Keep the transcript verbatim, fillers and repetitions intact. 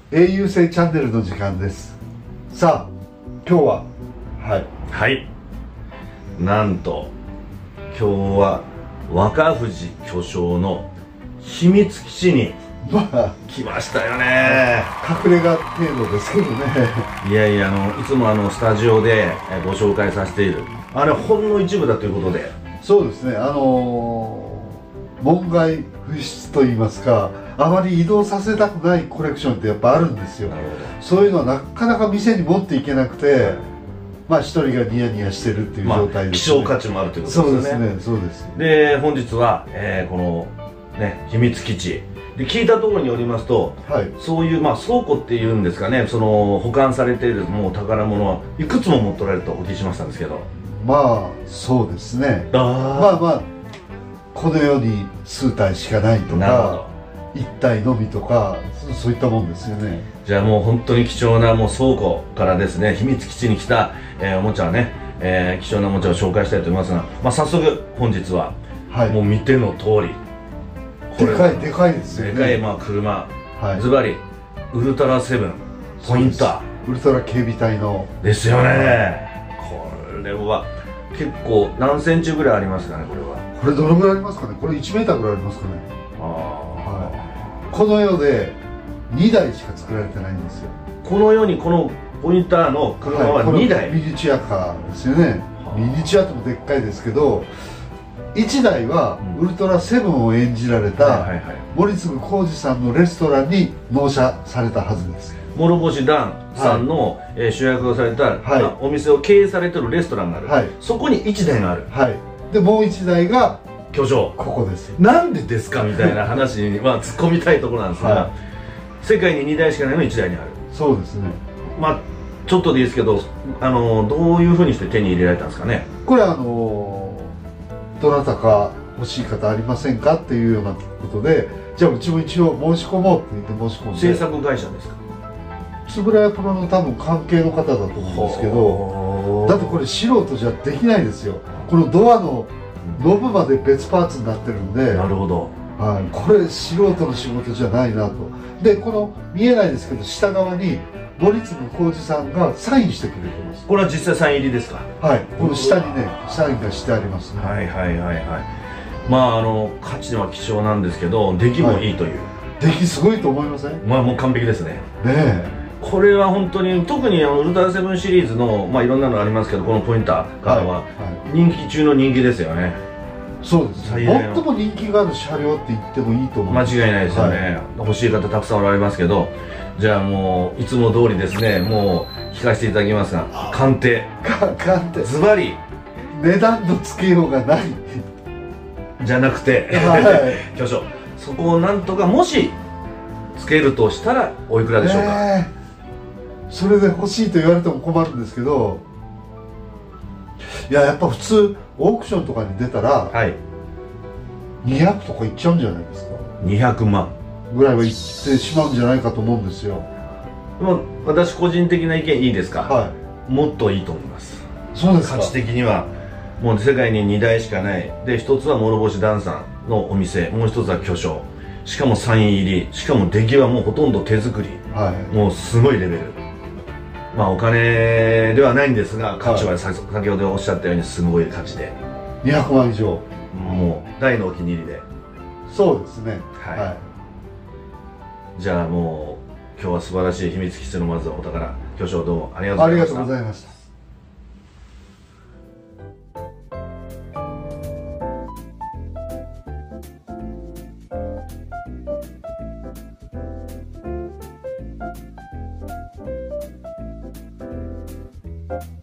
英雄性チャンネルの時間です。さあ今日ははいはいなんと今日は若富士巨匠の秘密基地にまあ来ましたよね。 隠れ家程度ですけどね。 いやいや、あのいつもあのスタジオでえご紹介させているあれほんの一部だということで。 そうですね、あのー、門外不出といいますか、あまり移動させたくないコレクションってやっぱあるんですよ。そういうのはなかなか店に持っていけなくて、まあ一人がニヤニヤしてるっていう状態です、ね。 まあ、希少価値もあるということですね。 そうですね、そうです。 で本日は、えー、このね秘密基地で聞いたところによりますと、はい、そういう、まあ、倉庫っていうんですかね、その保管されているもう宝物はいくつも持っておられるとお聞きしましたんですけど。 まあそうですね。 あまあまあこの世に数体しかないとか一体のみとか、そういったもんですよね。 じゃあもう本当に貴重なもう倉庫からですね、秘密基地に来た、えー、おもちゃをね、えー、貴重なおもちゃを紹介したいと思いますが、まあ、早速本日は、はい、もう見ての通りでかいでかいですよね。 でかいまあ車、 はい、 ズバリウルトラセブンポインターウルトラ警備隊のですよね。これは結構何センチぐらいありますかね。これはこれどのぐらいありますかね。これいちメーターぐらいありますかね。あ、はい、この世でにだいしか作られてないんですよ。 この世にこのポインターの車はにだい、はい、 ミニチュアカーですよね。ミニチュアってもでっかいですけど、いちだいはウルトラセブンを演じられた森次浩二さんのレストランに納車されたはずです。 諸星団さんの、はい、えー、主役をされた、はい、お店を経営されてるレストランがある、はい、そこにいちだいがある、 はい、でもういちだいが巨匠、 ここです。 なんでですかみたいな話に、まあ、突っ込みたいところなんですが、はい、世界ににだいしかないのいちだいにある。 そうですね。 まあちょっとでいいですけど、あのどういうふうにして手に入れられたんですかね。 これあのどなたか欲しい方ありませんかっていうようなことで、じゃあうちも一応申し込もうって言って申し込んで。 制作会社ですか。 円谷プロの多分関係の方だと思うんですけど、だってこれ素人じゃできないですよ。このドアのノブまで別パーツになってるんで。 なるほど、 はい、これ素人の仕事じゃないなと。でこの見えないですけど下側に森次浩二さんがサインしてくれてます。 これは実際サイン入りですか。 はい、この下にねサインがしてありますね。 はいはいはいはい。まああの価値は希少なんですけど出来もいいという、 はい、出来すごいと思いません？ まあもう完璧ですね。 ねえ、 これは本当に特にあのウルトラセブンシリーズの、まあ、いろんなのありますけど、このポインターからは人気中の人気ですよね。 そうです。最も人気がある車両って言ってもいいと思う。 間違いないですよね、はい、欲しい方たくさんおられますけど、じゃあもういつも通りですね、もう聞かせていただきますが、鑑定鑑定ズバリ値段のつけようがないじゃなくて、はい、巨匠、そこをなんとかもしつけるとしたらおいくらでしょうか。えーそれで欲しいと言われても困るんですけど、いややっぱ普通オークションとかに出たら、はい、にひゃくとかいっちゃうんじゃないですか。 にひゃくまんぐらいはいってしまうんじゃないかと思うんですよ。 まあ私個人的な意見いいですか。 はい、 もっといいと思います。 そうですか。 価値的にはもう世界ににだいしかないで、ひとつは諸星団さんのお店、もうひとつは巨匠、しかもサイン入り、しかも出来はもうほとんど手作り、はい、もうすごいレベル。まあお金ではないんですが価値は先ほどおっしゃったようにすごい価値でにひゃくまん以上、 もう大のお気に入りで。 そうですね。はい、はい、 じゃあもう今日は素晴らしい秘密基地のまずお宝巨匠、どうもありがとうございました。 ありがとうございました。you